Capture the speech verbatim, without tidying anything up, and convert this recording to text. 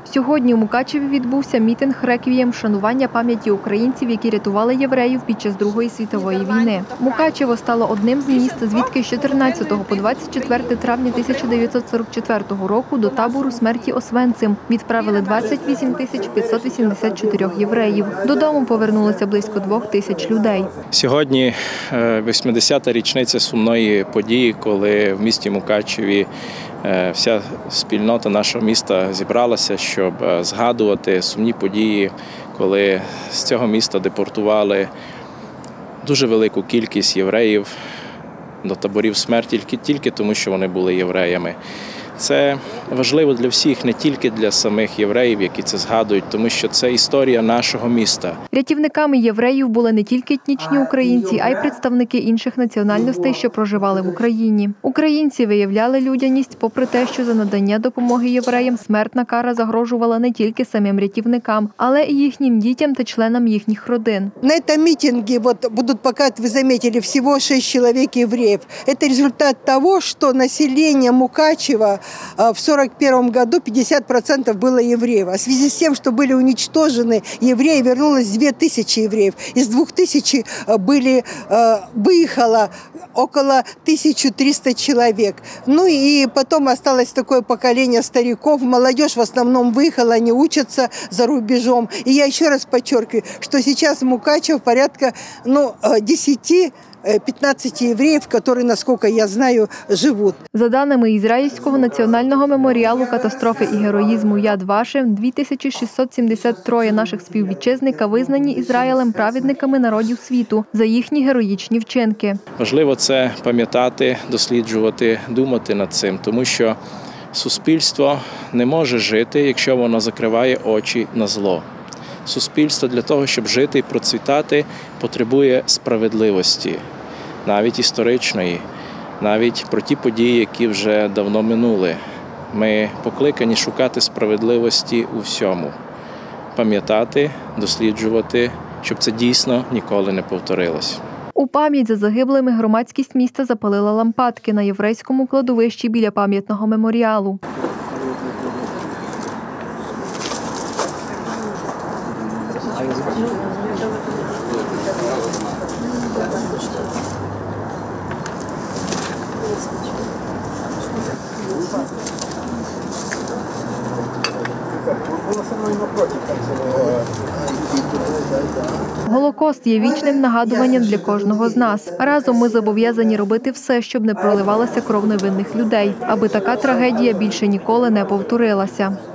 Сьогодні у Мукачеві відбувся мітинг «Реквієм» – вшанування пам'яті українців, які рятували євреїв під час Другої світової війни. Мукачево стало одним з міст, звідки з чотирнадцятого по двадцять четверте травня тисяча дев'ятсот сорок четвертого року до табору смерті Освенцим відправили двадцять вісім тисяч п'ятсот вісімдесят чотири євреїв. Додому повернулося близько двох тисяч людей. Сьогодні восьмидесята річниця сумної події, коли в місті Мукачеві вся спільнота нашого міста зібралася, щоб згадувати сумні події, коли з цього міста депортували дуже велику кількість євреїв до таборів смерті тільки тому, що вони були євреями. Це важливо для всіх, не тільки для самих євреїв, які це згадують, тому що це історія нашого міста. Рятівниками євреїв були не тільки етнічні українці, а й представники інших національностей, що проживали в Україні. Українці виявляли людяність, попри те, що за надання допомоги євреям смертна кара загрожувала не тільки самим рятівникам, але і їхнім дітям та членам їхніх родин. На цьому мітингі вот, будуть показувати, ви замітили, всього шість чоловік євреїв. Це результат того, що населення Мукачева в сорок первом году пятьдесят процентов было евреев. А в связи с тем, что были уничтожены евреи, вернулось две тысячи евреев. Из двух тысяч были, выехало около тысячи трёхсот человек. Ну и потом осталось такое поколение стариков. Молодежь в основном выехала, они учатся за рубежом. И я еще раз подчеркиваю, что сейчас в Мукачево порядка ну, десяти п'ятнадцяти євреїв, які, наскільки я знаю, живуть. За даними Ізраїльського національного меморіалу катастрофи і героїзму Яд Вашем, дві тисячі шістсот сімдесят троє наших співвітчизника визнані Ізраїлем праведниками народів світу за їхні героїчні вчинки. Важливо це пам'ятати, досліджувати, думати над цим, тому що суспільство не може жити, якщо воно закриває очі на зло. Суспільство для того, щоб жити і процвітати, потребує справедливості, навіть історичної, навіть про ті події, які вже давно минули. Ми покликані шукати справедливості у всьому, пам'ятати, досліджувати, щоб це дійсно ніколи не повторилось. У пам'ять за загиблими громадськість міста запалила лампадки на єврейському кладовищі біля пам'ятного меморіалу. Голокост є вічним нагадуванням для кожного з нас. Разом ми зобов'язані робити все, щоб не проливалася кров невинних людей, аби така трагедія більше ніколи не повторилася.